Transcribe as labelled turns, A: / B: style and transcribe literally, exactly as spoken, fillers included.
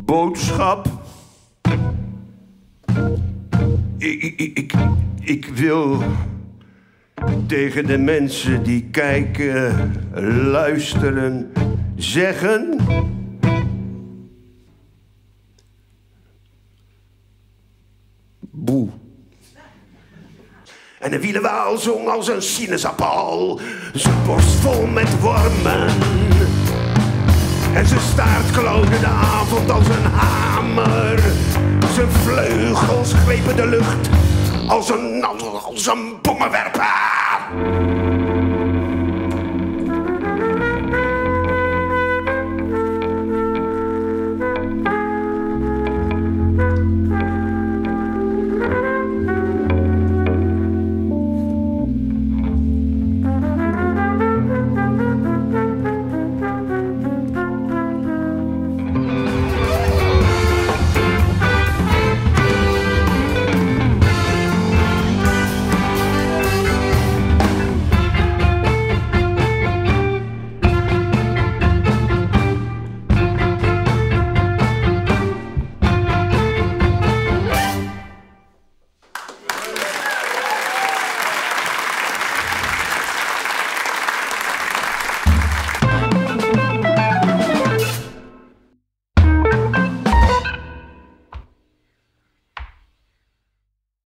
A: boodschap. Ik, ik, ik, ik wil tegen de mensen die kijken, luisteren, zeggen... Boe. En de wielenwaal zong als een sinaasappel, zijn borst vol met wormen. En zijn staart kloonde de avond als een hamer. Zijn vleugels grepen de lucht als een, als een bommenwerper.